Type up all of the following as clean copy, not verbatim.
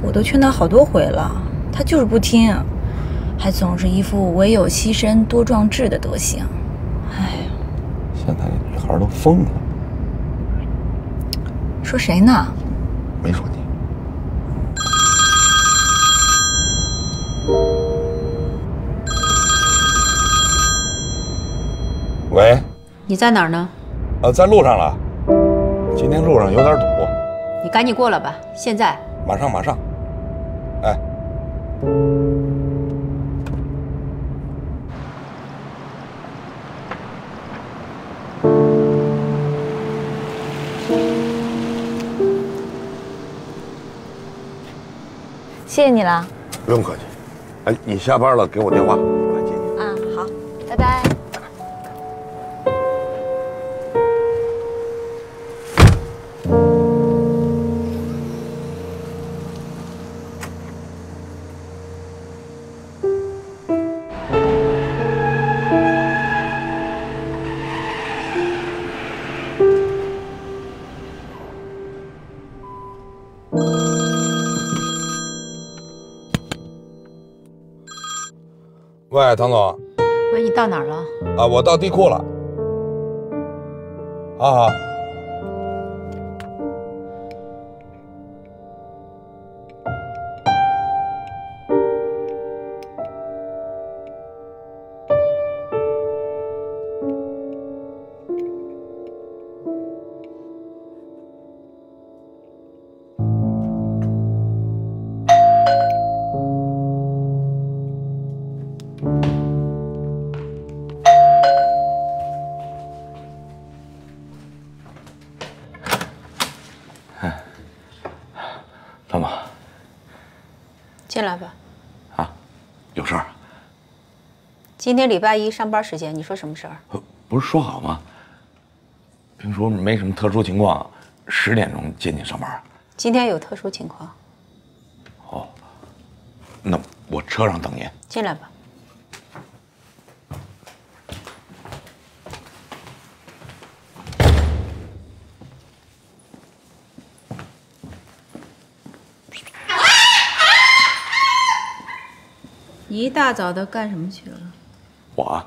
我都劝他好多回了，他就是不听，还总是一副唯有牺牲多壮志的德行。哎呀， 现在这女孩都疯了。 说谁呢？ 没说你。喂， 你在哪儿呢？ 在路上了。今天路上有点堵。 你赶紧过来吧，现在。 马上。哎。 谢谢你了。 不用客气。哎，你下班了给我电话，我来接你。 啊，好，拜拜。 喂，唐总。 喂，你到哪儿了？ 啊，我到地库了。好。老马， 进来吧。 啊，有事儿？ 今天礼拜一上班时间，你说什么事儿？ 不是说好吗？听说没什么特殊情况，10点钟接你上班。 今天有特殊情况。 哦，那我车上等您。 进来吧。你一大早的干什么去了？ 我，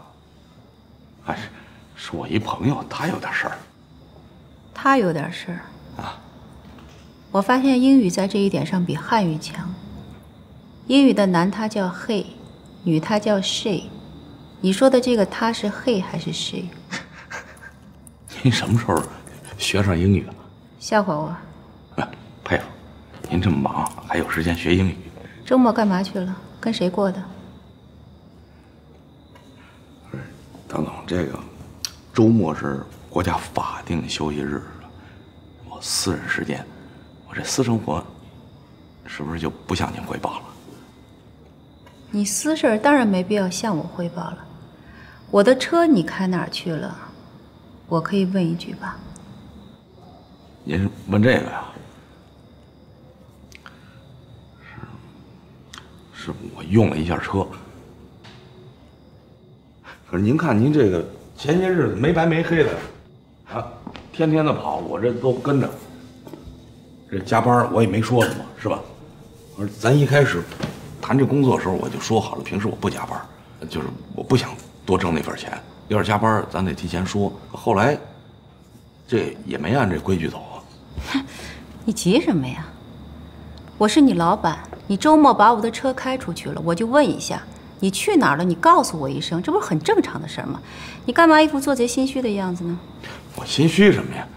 是我一朋友，他有点事儿。 他有点事儿啊。 我发现英语在这一点上比汉语强。英语的男他叫 he， 女他叫 she。你说的这个他是 he 还是 she？ 您什么时候学上英语了？ 笑话我？ 佩服，您这么忙还有时间学英语。 周末干嘛去了？跟谁过的？ 唐总，这个周末是国家法定休息日，我私人时间，我这私生活是不是就不向您汇报了？ 你私事儿当然没必要向我汇报了。我的车你开哪儿去了？我可以问一句吧？ 您是问这个呀？是我用了一下车。可是您看您这个前些日子没白没黑的，啊，天天的跑，我这都跟着。这加班我也没说什么，是吧？我说咱一开始谈这工作的时候我就说好了，平时我不加班，就是我不想多挣那份钱。要是加班，咱得提前说。后来这也没按这规矩走啊。 哼，你急什么呀？我是你老板，你周末把我的车开出去了，我就问一下。你去哪儿了？你告诉我一声，这不是很正常的事吗？你干嘛一副做贼心虚的样子呢？ 我心虚什么呀？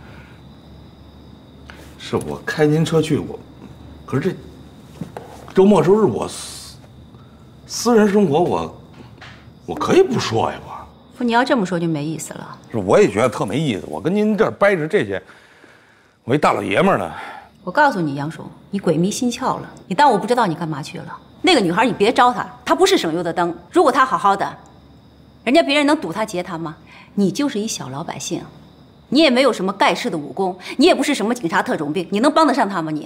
是我开您车去，可是这周末周日我私人生活我可以不说呀， 不，你要这么说就没意思了。 是，我也觉得特没意思。我跟您这儿掰扯这些，我一大老爷们儿呢。 我告诉你，杨叔，你鬼迷心窍了。你当我不知道你干嘛去了？那个女孩，你别招她，她不是省油的灯。如果她好好的，人家别人能堵她劫她吗？你就是一小老百姓，你也没有什么盖世的武功，你也不是什么警察特种兵，你能帮得上她吗？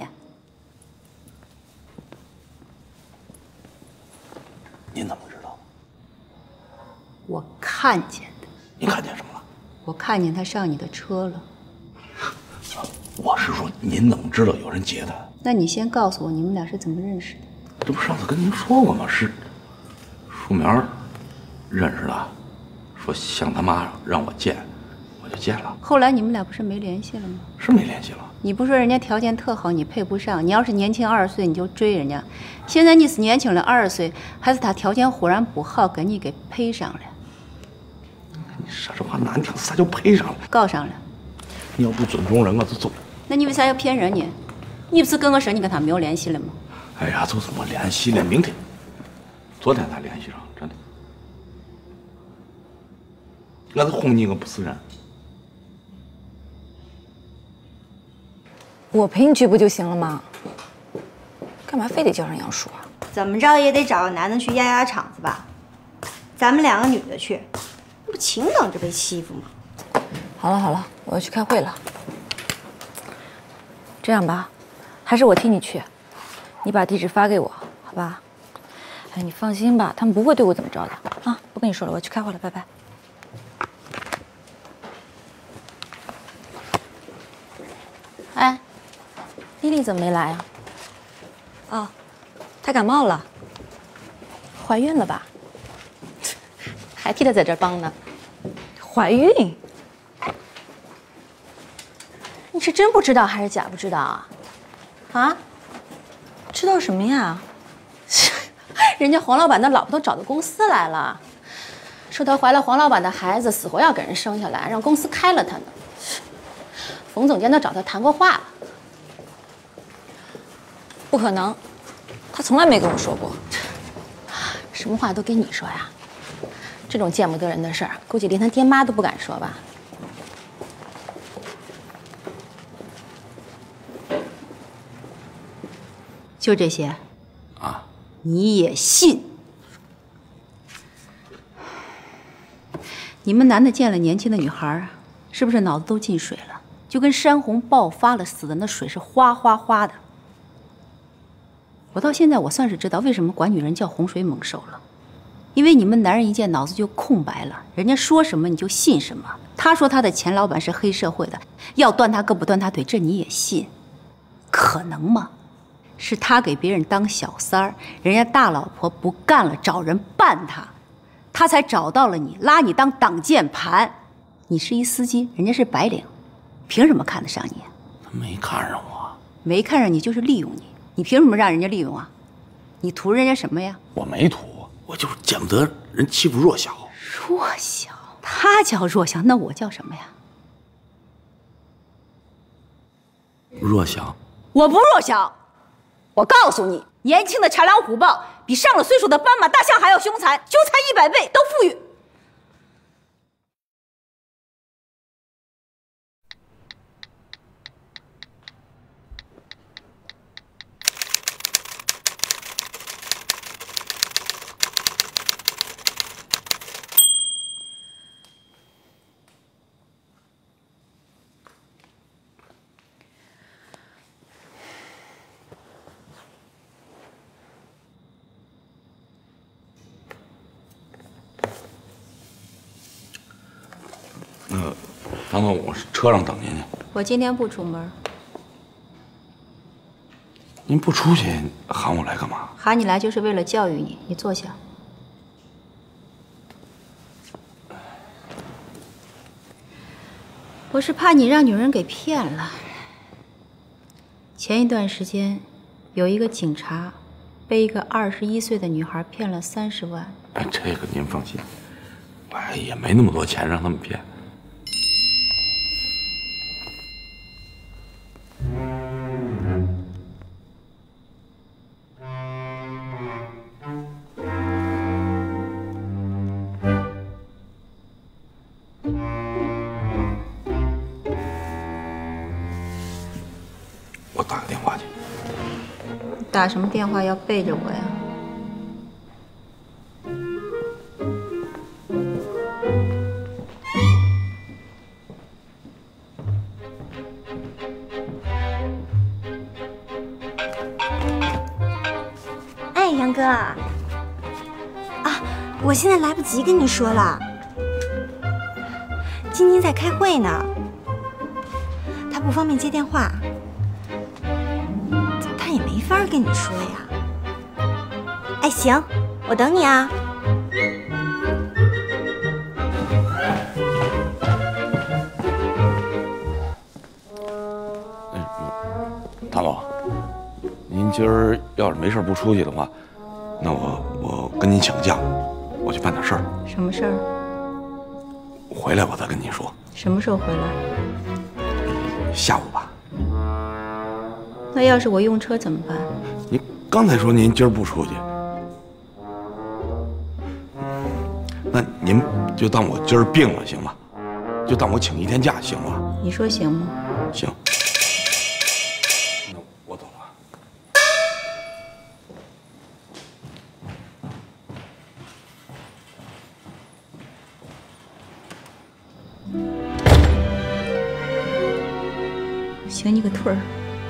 您怎么知道？ 我看见的。 您看见什么了？ 我看见她上你的车了。 我是说您怎么知道有人劫他？ 那你先告诉我，你们俩是怎么认识的？ 这不上次跟您说过吗？是树苗认识的，说向他妈让我见，我就见了。 后来你们俩不是没联系了吗？ 是没联系了。 你不说人家条件特好，你配不上。你要是年轻20岁，你就追人家。现在你是年轻了20岁，还是他条件忽然不好，跟你给配上了。 你说这话难听，啥叫配上了？ 告上了。 你要不尊重人，我就走。 那你为啥要骗人呢？你不是跟我说你跟他没有联系了吗？ 哎呀，就这么联系了，明天、昨天才联系上，真的。我是哄你，我不是人。 我陪你去不就行了吗？干嘛非得叫上杨叔啊？ 怎么着也得找个男的去压压场子吧。咱们2个女的去，不情等着被欺负吗？ 好了好了，我要去开会了。这样吧，还是我替你去，你把地址发给我，好吧？哎，你放心吧，他们不会对我怎么着的啊！不跟你说了，我要去开会了，拜拜。哎，丽丽怎么没来啊？哦，她感冒了， 怀孕了吧？还替她在这儿帮呢。 怀孕？ 你是真不知道还是假不知道啊？啊？ 知道什么呀？ 人家黄老板的老婆都找到公司来了，说她怀了黄老板的孩子，死活要给人生下来，让公司开了她呢。冯总监都找她谈过话了。 不可能，他从来没跟我说过。 什么话都跟你说呀？这种见不得人的事儿，估计连他爹妈都不敢说吧。 就这些啊？ 你也信？你们男的见了年轻的女孩，是不是脑子都进水了？就跟山洪爆发了似的，那水是哗哗哗的。我到现在我算是知道为什么管女人叫洪水猛兽了，因为你们男人一见脑子就空白了，人家说什么你就信什么。他说他的前老板是黑社会的，要断他胳膊断他腿，这你也信？可能吗？是他给别人当小三儿，人家大老婆不干了，找人办他，他才找到了你，拉你当挡箭牌。你是一司机，人家是白领，凭什么看得上你？ 他没看上我， 没看上你就是利用你，你凭什么让人家利用啊？你图人家什么呀？ 我没图，我就是见不得人欺负弱小。 弱小？他叫弱小，那我叫什么呀？ 弱小？ 我不弱小。我告诉你，年轻的豺狼虎豹比上了岁数的斑马大象还要凶残，凶残100倍，都富裕。 等等，我车上等您去。 我今天不出门。 您不出去喊我来干嘛？ 喊你来就是为了教育你。你坐下。我是怕你让女人给骗了。前一段时间，有一个警察被一个21岁的女孩骗了30万。 哎，这个您放心，我也没那么多钱让他们骗。我打个电话去。 打什么电话要背着我呀？ 哎，杨哥啊，我现在来不及跟你说了，晶晶在开会呢，她不方便接电话， 法跟你说呀。哎，行，我等你啊。 大佬，您今儿要是没事不出去的话，那我跟您请假，我去办点事儿。 什么事儿？ 回来我再跟您说。 什么时候回来？ 下午吧。 那要是我用车怎么办？ 您刚才说您今儿不出去，那您就当我今儿病了，行吗？就当我请一天假，行吗？ 你说行吗？ 行。那我走了。 行你个腿儿！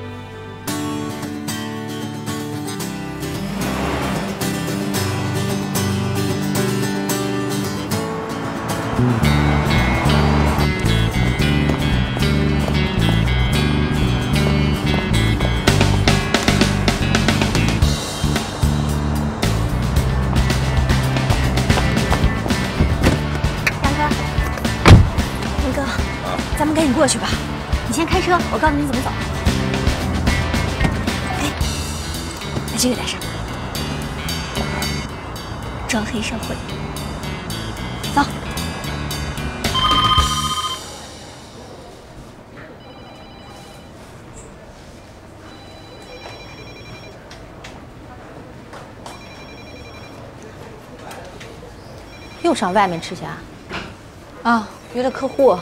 杨哥，咱们赶紧过去吧。你先开车，我告诉你怎么走。哎，把这个带上。装黑社会。走。 又上外面吃去啊？ 啊，约了客户。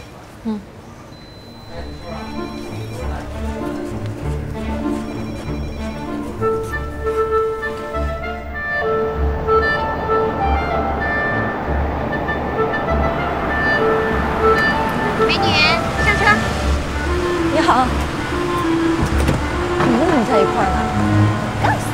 美女，上车。 你好，你们怎么在一块儿呢？ 告诉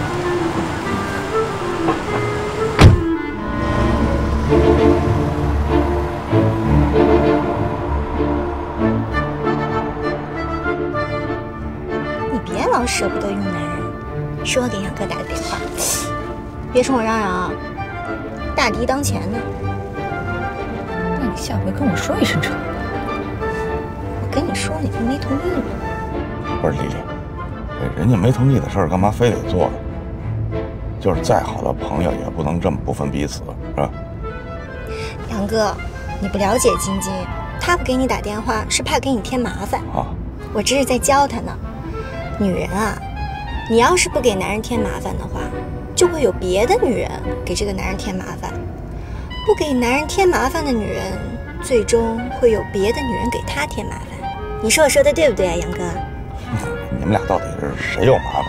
你，你别老舍不得用男人。是我给杨哥打的电话，别冲我嚷嚷啊！大敌当前呢。 那你下回跟我说一声成。 我跟你说，你就没同意吗？ 不是丽丽，人家没同意的事儿，干嘛非得做呢？就是再好的朋友，也不能这么不分彼此，是吧？ 杨哥，你不了解晶晶，她不给你打电话是怕给你添麻烦。 啊， 我这是在教她呢。女人啊，你要是不给男人添麻烦的话，就会有别的女人给这个男人添麻烦。不给男人添麻烦的女人，最终会有别的女人给她添麻烦。你说我说的对不对啊，杨哥？ 你们俩到底是谁有麻烦？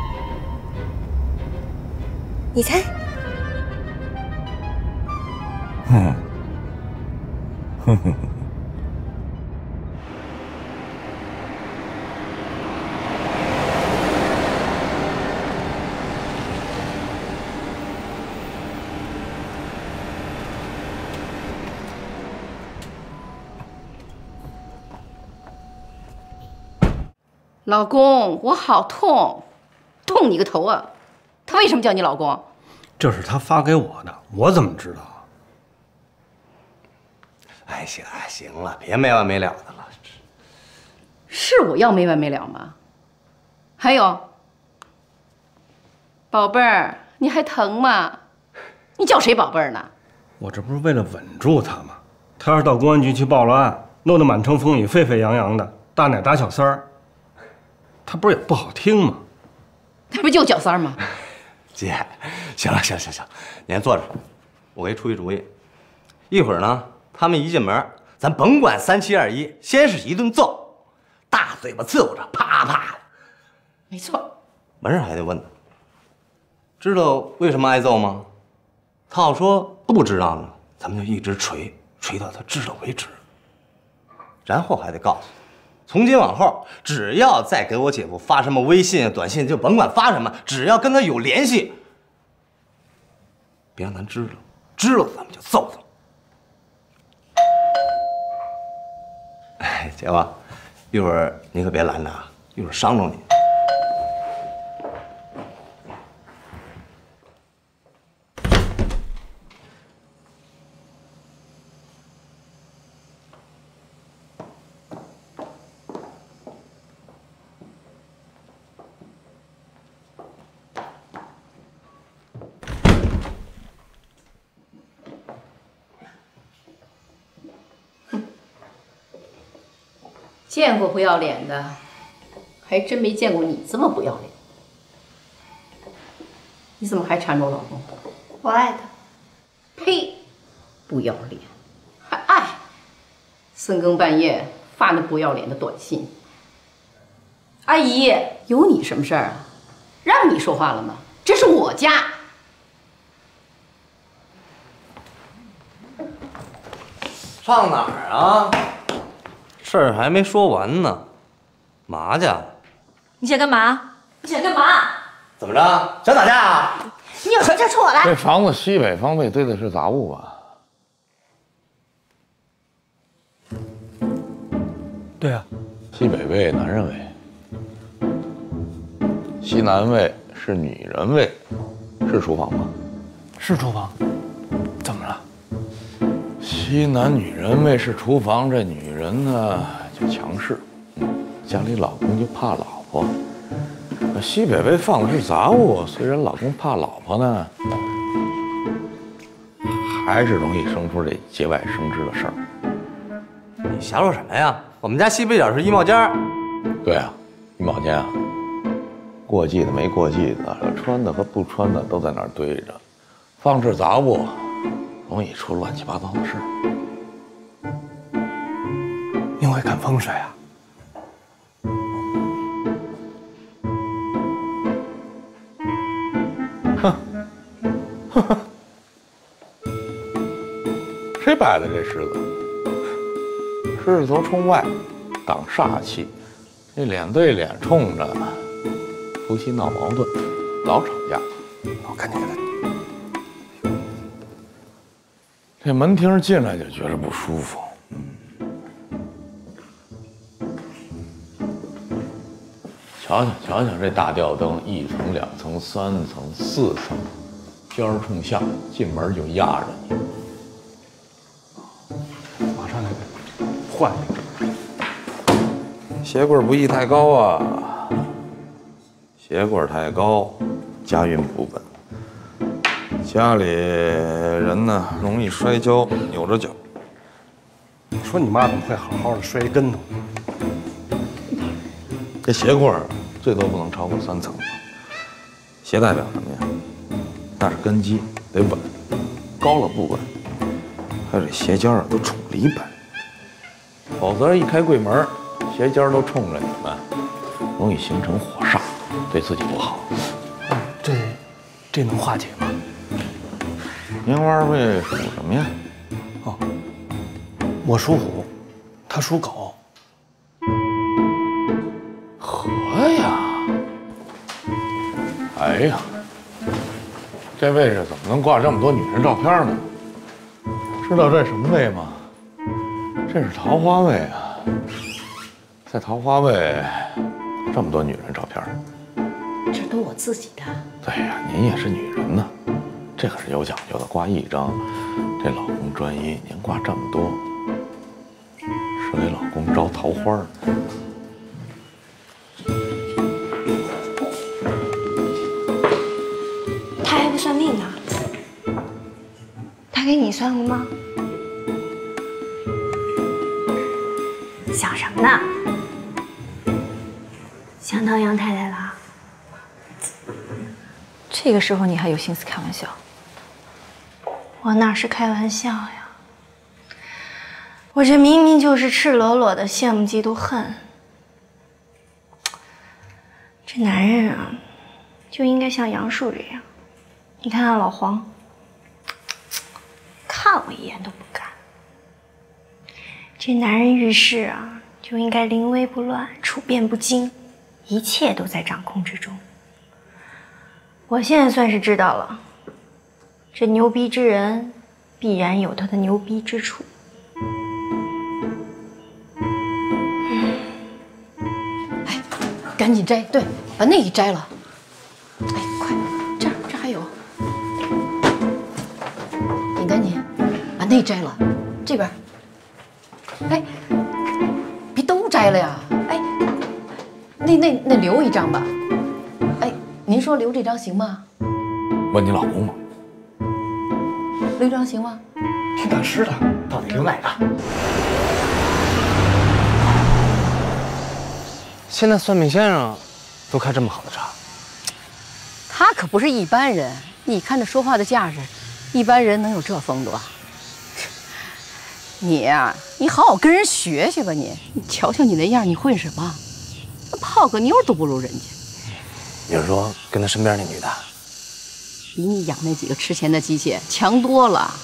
你猜？ 哼，哼哼。 老公，我好痛，痛你个头啊！他为什么叫你老公？ 这是他发给我的，我怎么知道？ 哎，行了，别没完没了的了。 是我要没完没了吗？还有，宝贝儿，你还疼吗？你叫谁宝贝儿呢？ 我这不是为了稳住他吗？他要是到公安局去报了案，弄得满城风雨、沸沸扬扬的，大奶打小三儿，他不是也不好听吗？ 他不就小三儿吗？ 姐，行了，行，你先坐着，我给你出一主意。一会儿呢，他们一进门，咱甭管3、7、2、1，先是一顿揍，大嘴巴伺候着，啪啪的。 没错。 完事还得问他，知道为什么挨揍吗？他要说不知道呢，咱们就一直锤到他知道为止。然后还得告诉他，从今往后，只要再给我姐夫发什么微信、短信，就甭管发什么，只要跟他有联系，别让咱知道，知道咱们就揍他。哎，姐夫，一会儿你可别拦着啊，一会儿伤着你。 见过不要脸的，还真没见过你这么不要脸。你怎么还缠着我老公？ 我爱他。 呸！不要脸，还爱？深更半夜发那不要脸的短信。阿姨，有你什么事儿啊？让你说话了吗？这是我家。 上哪儿啊？事儿还没说完呢，嘛去？ 你想干嘛？你想干嘛？ 怎么着？想打架啊？ 你有事就冲我来。 这房子西北方位堆的是杂物吧？ 对啊， 西北位男人位，西南位是女人位，是厨房吗？ 是厨房。怎么了？ 西南女人位是厨房，这女人呢就强势，家里老公就怕老婆。西北位放的是杂物，虽然老公怕老婆呢，还是容易生出这节外生枝的事儿。 你瞎说什么呀？我们家西北角是衣帽间。 对啊，衣帽间啊，过季的没过季的，穿的和不穿的都在那儿堆着，放置杂物，容易出乱七八糟的事儿。 您会看风水啊？ 谁摆的这狮子？狮子头冲外，挡煞气。这脸对脸冲着，夫妻闹矛盾，老吵架。 我赶紧给他。 这门厅进来就觉着不舒服。瞧瞧这大吊灯，1层、2层、3层、4层，尖儿冲下，进门就压着你。 马上就给换一个。 鞋柜不宜太高啊，鞋柜太高，家运不稳，家里人呢容易摔跤，扭着脚。 你说你妈怎么会好好的摔一跟头？ 这鞋柜最多不能超过3层，鞋代表什么呀？那是根基，得稳，高了不稳。还有这鞋尖啊都冲里摆，否则一开柜门，鞋尖都冲着你们，容易形成火煞，对自己不好。 这能化解吗？ 年蛙位属什么呀？ 哦，我属虎，他属狗。 合呀！哎呀，这位置怎么能挂这么多女人照片呢？知道这什么位吗？这是桃花位啊！在桃花位，这么多女人照片， 这都我自己的。 对呀，您也是女人呢，这可是有讲究的，挂1张，这老公专一，您挂这么多，是给老公招桃花呢。 他还不算命呢。他给你算过吗？想什么呢？想当杨太太了？ 这个时候你还有心思开玩笑？ 我哪是开玩笑呀？我这明明就是赤裸裸的羡慕、嫉妒、恨。这男人啊，就应该像杨树这样。你看看老黄，看我一眼都不敢。这男人遇事啊，就应该临危不乱，处变不惊，一切都在掌控之中。我现在算是知道了，这牛逼之人必然有他的牛逼之处。 哎，赶紧摘，对，把那一摘了。哎，快，这还有，你赶紧把那摘了，这边。哎，别都摘了呀！哎，那留一张吧。哎，您说留这张行吗？ 问你老公吗？ 留一张行吗？ 挺大师的，到底留哪个？ 现在算命先生都开这么好的茶。 他可不是一般人，你看这说话的架势，一般人能有这风度啊？你呀，你好好跟人学学吧你。你瞧瞧你那样，你混什么？泡个妞都不如人家。 你是说跟他身边那女的？ 比你养那几个吃钱的机器强多了。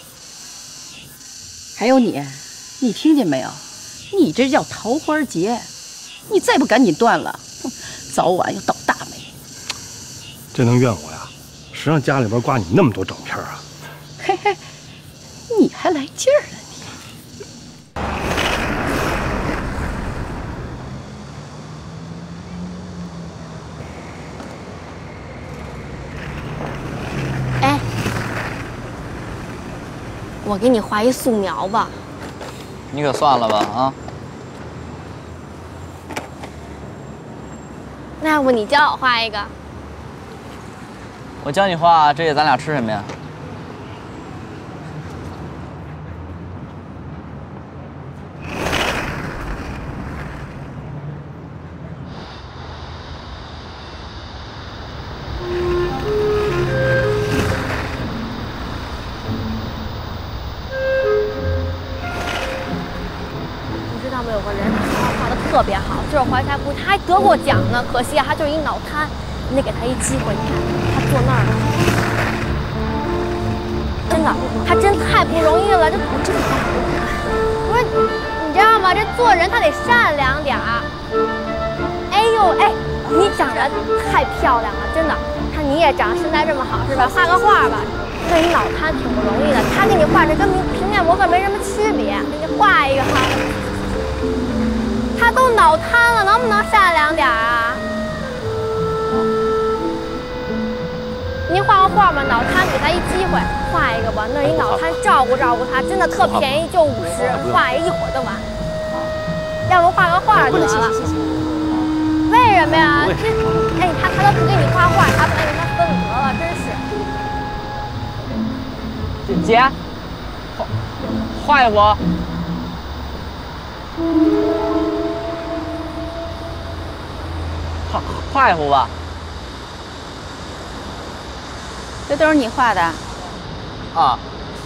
还有你，你听见没有？你这叫桃花劫，你再不赶紧断了，早晚要倒大霉。 这能怨我呀？谁让家里边挂你那么多照片啊？ 嘿嘿，你还来劲儿了你！ 哎，我给你画一素描吧。 你可算了吧啊！ 那要不你教我画一个？ 我教你画，这夜咱俩吃什么呀？ 你知道吗？有个人他画的特别好，就是怀才不遇，他还得过奖呢。可惜啊，他就是一脑瘫。你得给他一机会，你看他坐那儿了，真的，他真太不容易了，这真的太不容易了。不是，你知道吗？这做人他得善良点儿。哎呦哎，你长得太漂亮了，真的。看你也长得身材这么好，是吧？画个画吧，这一脑瘫挺不容易的。他给你画这跟平面模特没什么区别，给你画一个哈。他都脑瘫了，能不能善良点儿啊？您画个画吧，脑瘫给他一机会，画一个吧。那一脑瘫照顾照顾他，真的特便宜，就50，画一个一会儿就完。要不画个画得了？为什么呀？这，哎，他都不给你画画，他不给他分额了，真是。 姐，画一幅。画一幅吧。 这都是你画的？ 啊。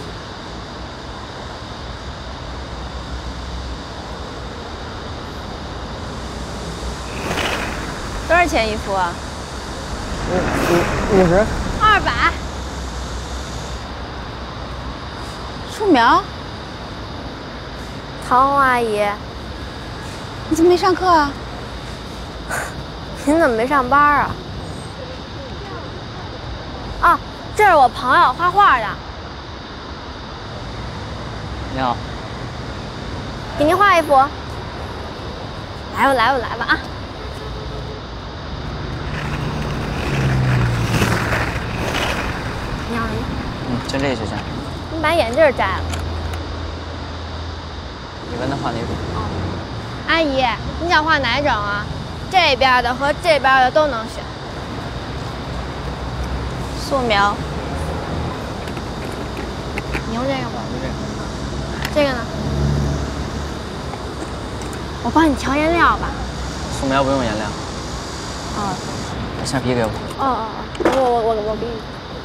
多少钱一幅啊 50。 200。 素描？ 曹红阿姨， 你怎么没上课啊？ 您怎么没上班啊？啊，这是我朋友画画的。 你好。 给您画一幅。来吧，来吧，来吧啊！你好，你好。 就这就行。 你把眼镜摘了。 你问他画哪种？ 阿姨，你想画哪种啊？这边的和这边的都能选。 素描。 你用这个吗？这个呢？我帮你调颜料吧。 素描不用颜料。 哦。 把橡皮给我。 哦，我给你。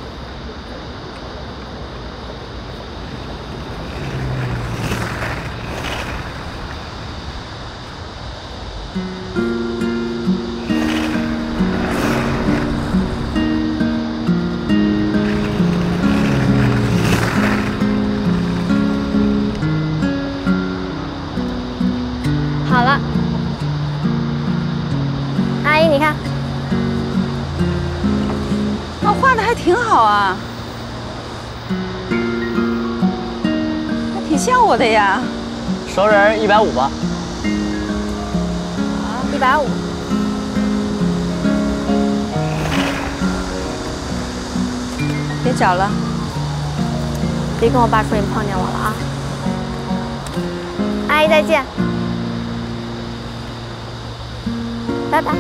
好了，阿姨，你看， 我画的还挺好啊，还挺像我的呀。 熟人150吧。 150。 别找了， 别跟我爸说你碰见我了啊！阿姨再见，拜拜。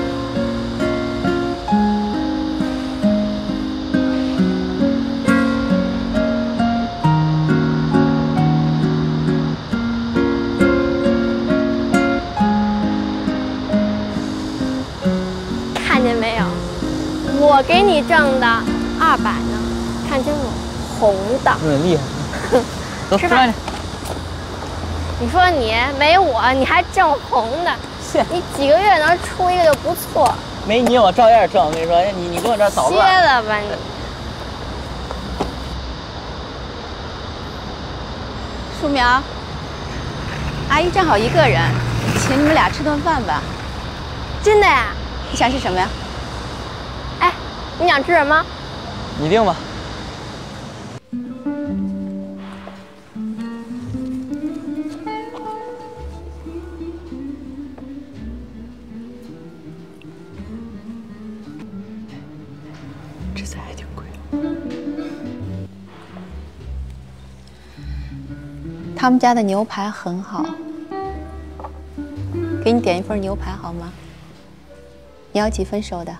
看见没有？我给你挣的200呢，看清楚，红的。 厉害。走，吃饭去。 你说你没我，你还挣红的，你几个月能出一个就不错。 没你我照样挣，我跟你说，你跟我这儿捣乱。 歇了吧你。 树苗，阿姨正好一个人，请你们俩吃顿饭吧。 真的呀？ 你想吃什么呀？ 哎，你想吃什么？ 你定吧。 这菜还挺贵。他们家的牛排很好，给你点一份牛排好吗？你要几分熟的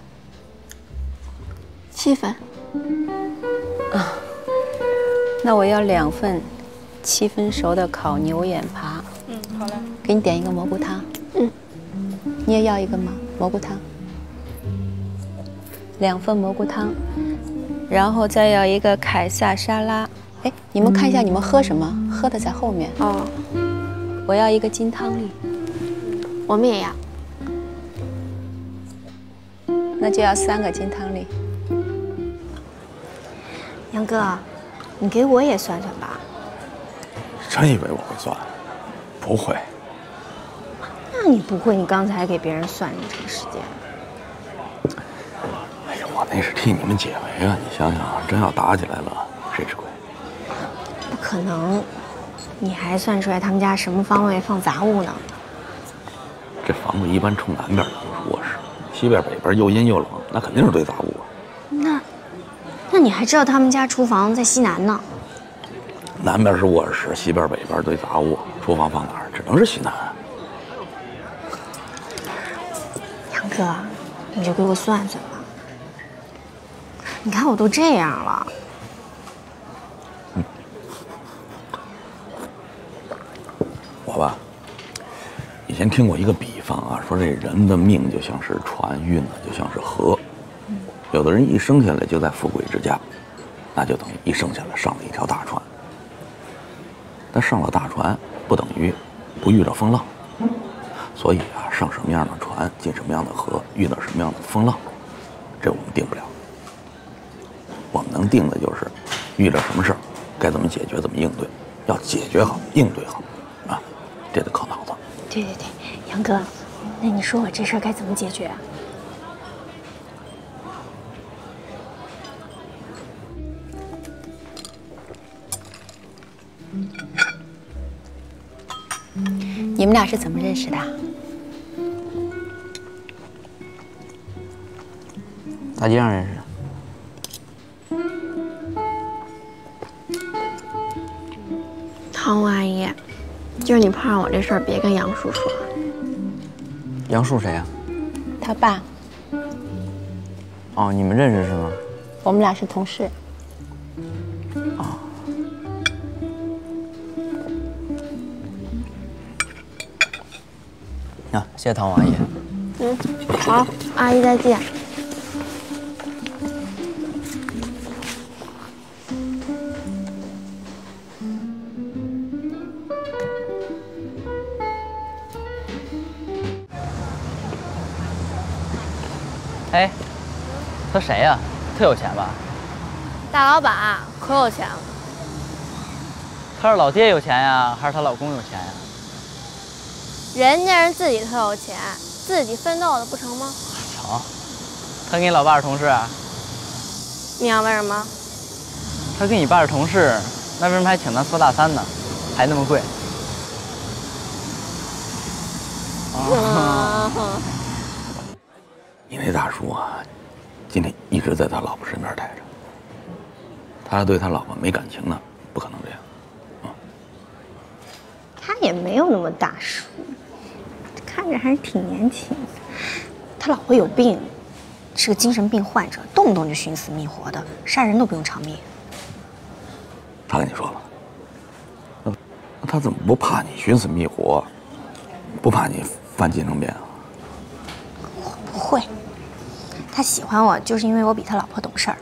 ？7分。 啊，那我要2份7分熟的烤牛眼扒。 好嘞。 给你点一个蘑菇汤。你也要一个吗？蘑菇汤。2份蘑菇汤，然后再要一个凯撒沙拉。哎，你们看一下你们喝什么？喝的在后面。 哦。 我要一个金汤力。 我们也要。 那就要3个金汤力。 杨哥，你给我也算算吧。 真以为我会算？不会。 那你不会，你刚才给别人算这么长时间。 哎呀，我那是替你们解围啊！你想想，真要打起来了，谁吃亏？ 不可能，你还算出来他们家什么方位放杂物呢？ 这房子一般冲南边就是卧室，西边北边又阴又冷，那肯定是堆杂物啊。 那你还知道他们家厨房在西南呢？ 南边是卧室，西边北边堆杂物，厨房放哪儿？只能是西南。 杨哥，你就给我算算吧。你看我都这样了。 我吧，以前听过一个比方啊，说这人的命就像是船，运呢就像是河。有的人一生下来就在富贵之家，那就等于一生下来上了一条大船。但上了大船不等于不遇着风浪，所以啊，上什么样的船，进什么样的河，遇到什么样的风浪，这我们定不了。我们能定的就是遇着什么事儿，该怎么解决，怎么应对，要解决好，应对好，啊，这得靠脑子。 对，杨哥，那你说我这事儿该怎么解决啊？ 你们俩是怎么认识的？ 大街上认识的。 汤阿姨，就是你碰上我这事儿，别跟杨叔说。 杨树谁呀？ 他爸。 哦，你们认识是吗？ 我们俩是同事。 啊。啊，谢谢唐王阿姨。 好，阿姨再见。 哎，他谁呀？特有钱吧？ 大老板可有钱了。 他是老爹有钱呀，还是她老公有钱呀？ 人家是自己特有钱，自己奋斗的不成吗？ 成。他跟你老爸是同事啊？ 你想问什么？ 他跟你爸是同事，那为什么还请咱4大3呢？还那么贵？ 你那大叔啊，今天一直在他老婆身边待着。他对他老婆没感情呢，不可能这样。 他也没有那么大叔，看着还是挺年轻的。他老婆有病，是个精神病患者，动不动就寻死觅活的，杀人都不用偿命。 他跟你说了，那他怎么不怕你寻死觅活，不怕你犯精神病啊？ 不会， 他喜欢我就是因为我比他老婆懂事儿。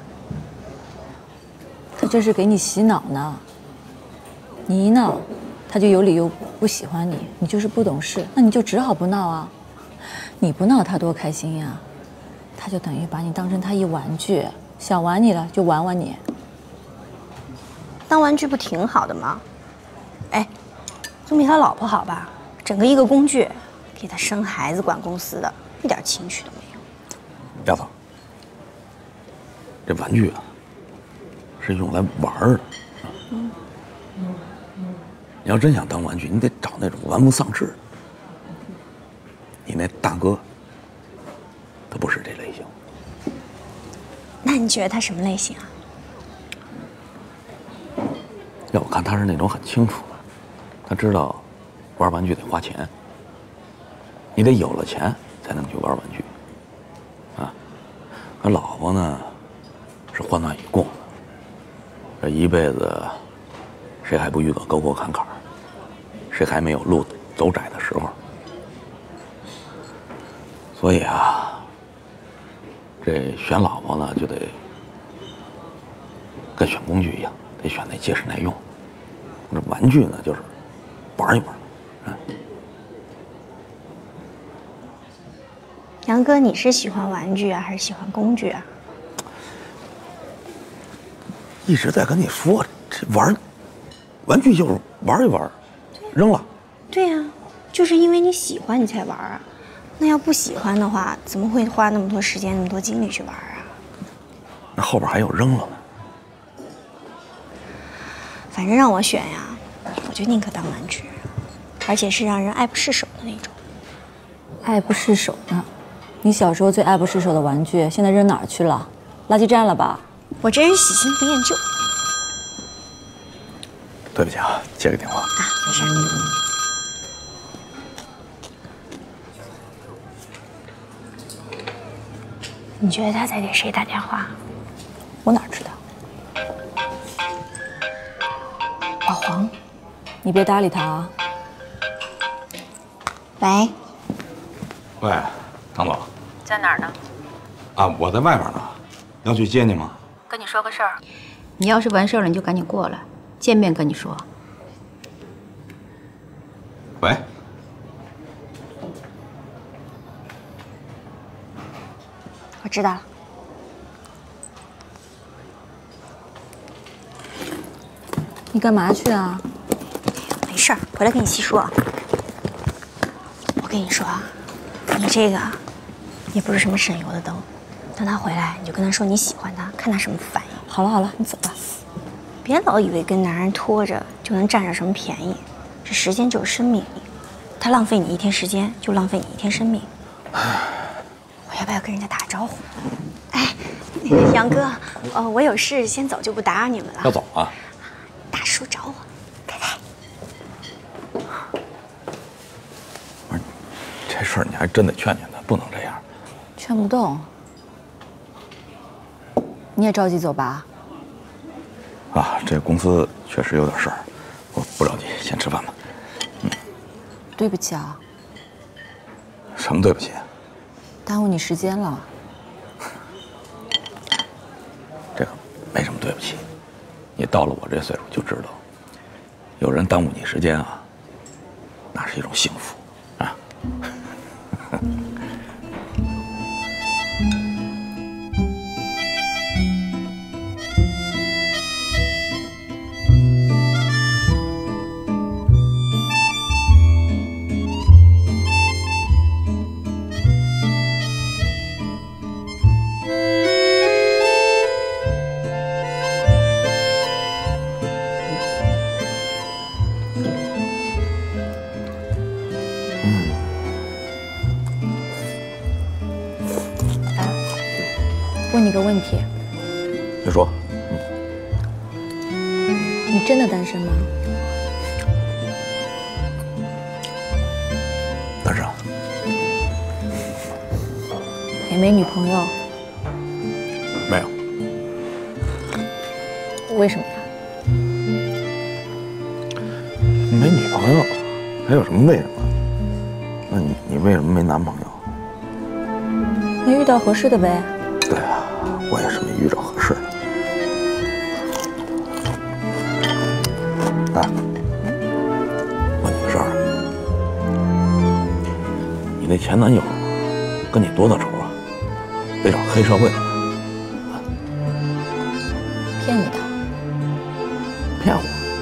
他这是给你洗脑呢。你一闹，他就有理由不喜欢你，你就是不懂事，那你就只好不闹啊。你不闹，他多开心呀！他就等于把你当成他一玩具，想玩你了就玩玩你。 当玩具不挺好的吗？哎，总比他老婆好吧？整个一个工具，给他生孩子、管公司的，一点情趣都没有。 丫头，这玩具啊，是用来玩的。你要真想当玩具，你得找那种玩物丧志的。你那大哥，他不是这类型。 那你觉得他什么类型啊？ 要我看，他是那种很清楚的，他知道玩玩具得花钱，你得有了钱才能去玩玩具。啊，他老婆呢是患难与共的，这一辈子谁还不遇到沟沟坎坎，谁还没有路走窄的时候？所以啊，这选老婆呢就得跟选工具一样，得选那结实耐用。这玩具呢就是玩一玩。 杨哥，你是喜欢玩具啊，还是喜欢工具啊？ 一直在跟你说，这玩具就是玩一玩，扔了。 对呀，就是因为你喜欢你才玩啊。那要不喜欢的话，怎么会花那么多时间、那么多精力去玩啊？ 那后边还有扔了呢。 反正让我选呀，我就宁可当玩具，而且是让人爱不释手的那种。 爱不释手呢？你小时候最爱不释手的玩具，现在扔哪儿去了？垃圾站了吧？ 我这人喜新不厌旧。 对不起啊，接个电话。 啊，没事。你觉得他在给谁打电话？ 我哪知道？ 老黄， 你别搭理他啊。 喂。 喂，唐总。 在哪儿呢？ 啊，我在外边呢，要去接你吗？ 跟你说个事儿。 你要是完事儿了，你就赶紧过来，见面跟你说。 喂。 我知道了。 你干嘛去啊？ 没事儿，回来跟你细说。我跟你说啊，你这个也不是什么省油的灯。等他回来，你就跟他说你喜欢他，看他什么反应。 好了好了，你走吧。 别老以为跟男人拖着就能占着什么便宜，这时间就是生命，他浪费你一天时间，就浪费你一天生命。我要不要跟人家打个招呼？哎，那个杨哥，我有事先走，就不打扰你们了。 要走啊？ 大叔找我，开开。 不是，这事儿你还真得劝劝他，不能这样。 劝不动。你也着急走吧？ 啊，这公司确实有点事儿，我不着急，先吃饭吧。 对不起啊。 什么对不起？ 耽误你时间了。 这个没什么对不起，你到了我这岁数就知道，有人耽误你时间啊，那是一种幸福啊。 问你个问题， 你说， 你真的单身吗？ 单身。 也没女朋友？ 没有。 为什么呀？ 没女朋友，还有什么为什么？那你为什么没男朋友？ 没遇到合适的呗。 对啊，我也是没遇着合适的。哎，问你个事儿，你那前男友跟你多大仇啊？得找黑社会的。 骗你的？ 骗我？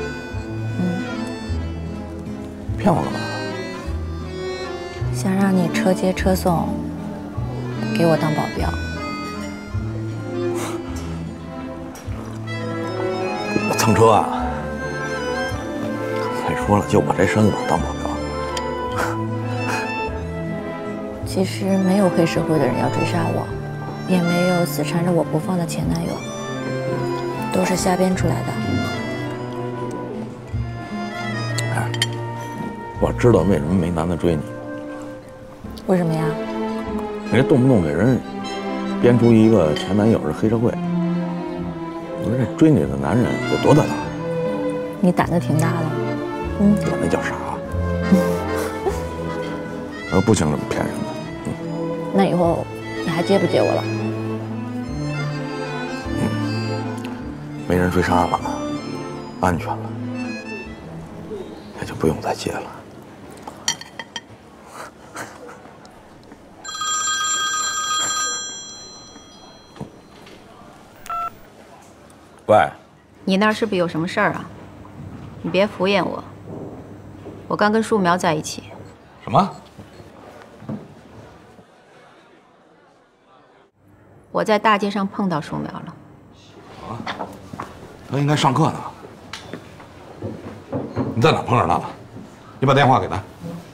骗我干嘛？ 想让你车接车送，给我当保镖。 我蹭车啊！再说了，就我这身子当保镖。 其实没有黑社会的人要追杀我，也没有死缠着我不放的前男友，都是瞎编出来的。 哎，我知道为什么没男的追你。 为什么呀？ 你这动不动给人编出一个前男友是黑社会，我说这追你的男人有多大胆？ 你胆子挺大的。 我那叫啥？我不行这么骗人的。 那以后你还接不接我了？ 没人追杀了，安全了，也就不用再接了。喂， 你那儿是不是有什么事儿啊？你别敷衍我。我刚跟树苗在一起。 什么？ 我在大街上碰到树苗了。 啊？他应该上课呢。你在哪碰上他了？你把电话给他。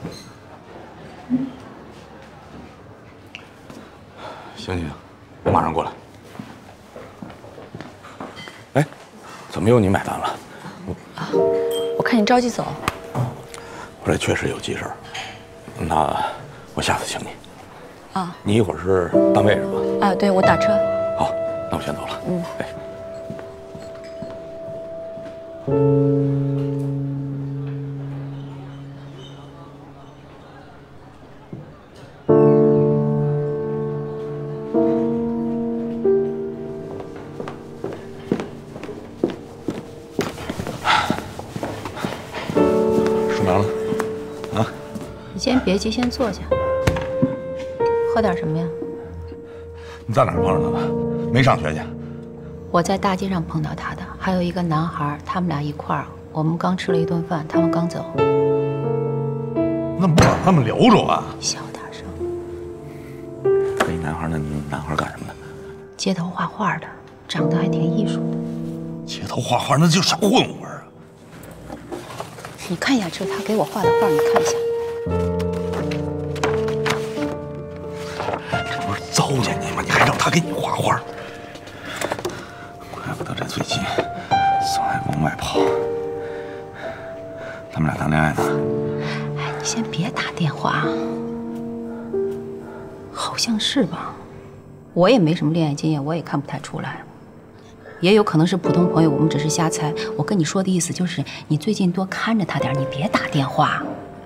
行行，我马上过来。哎，怎么又你买单了？ 我看你着急走。 我这确实有急事儿，那我下次请你。 啊， 你一会儿是单位是吧？ 啊，对，我打车。 好，那我先走了。哎。树苗了，啊？ 你先别急，先坐下。喝点什么呀？ 你在哪儿碰上他的？没上学去？ 我在大街上碰到他的，还有一个男孩，他们俩一块儿。我们刚吃了一顿饭，他们刚走。 那不把他们留住啊？ 小点声。 这男孩，那男孩干什么的？ 街头画画的，长得还挺艺术的。 街头画画那就是小混混啊！ 你看一下，这是他给我画的画，你看一下。 这不是糟践你吗？你还让他给你画画？怪不得这最近总爱往外跑。他们俩谈恋爱呢？ 哎，你先别打电话。好像是吧？我也没什么恋爱经验，我也看不太出来。也有可能是普通朋友，我们只是瞎猜。我跟你说的意思就是，你最近多看着他点，你别打电话。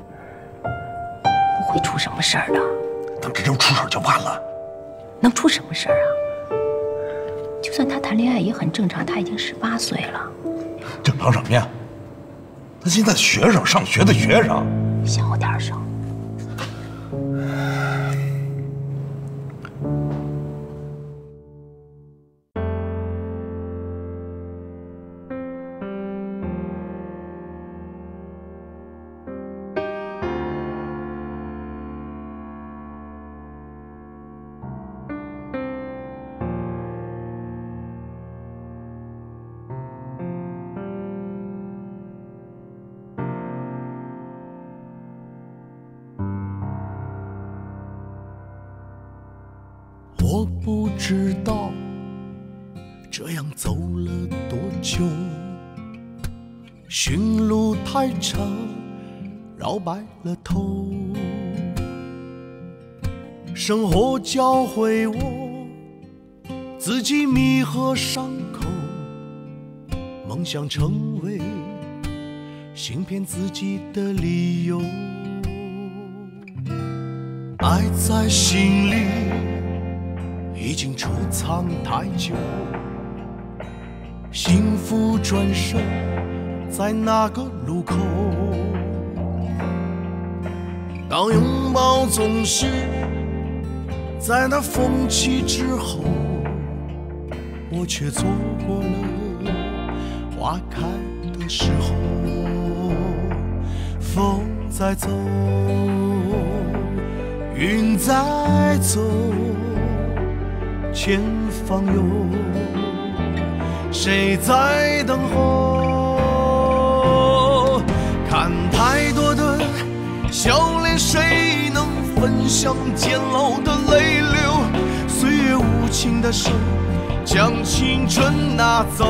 不会出什么事儿的。 等真正出事就完了。 能出什么事儿啊？就算他谈恋爱也很正常，他已经18岁了。 正常什么呀？他现在学生，上学的学生。 小点声。 我不知道这样走了多久，驯路太长，绕白了头。生活教会我自己弥合伤口，梦想成为行骗自己的理由。爱在心里已经储藏太久，幸福转身在那个路口。当拥抱总是在那风起之后，我却错过了花开的时候。风在走，云在走，前方有谁在等候？看太多的笑脸，谁能分享煎熬的泪流？岁月无情的手将青春拿走，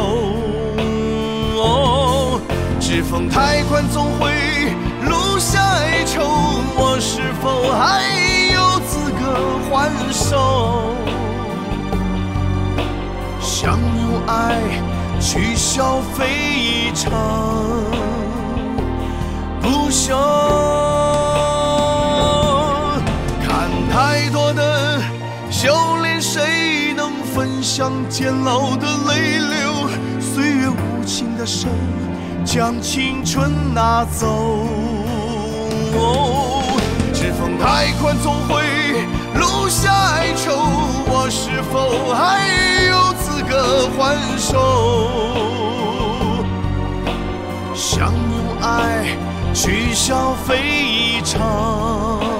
指缝太宽，总会留下哀愁。我是否还有资格还手？相拥爱，去消费一场不朽。看太多的笑脸，谁能分享煎熬的泪流？岁月无情的手将青春拿走，指缝太宽，总会留下哀愁。我是否还有资格还手？相拥爱，去消费一场